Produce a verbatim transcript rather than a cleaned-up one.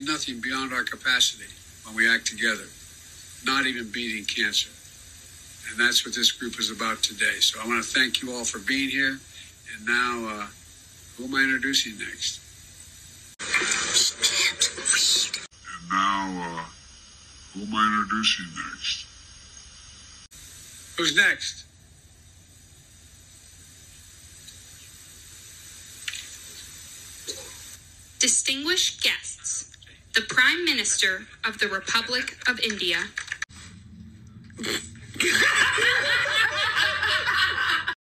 Nothing beyond our capacity when we act together, not even beating cancer. And that's what this group is about today. So I want to thank you all for being here. And now, uh, who am I introducing next? She can't read. And now, uh, who am I introducing next? Who's next? Distinguished guests, the Prime Minister of the Republic of India.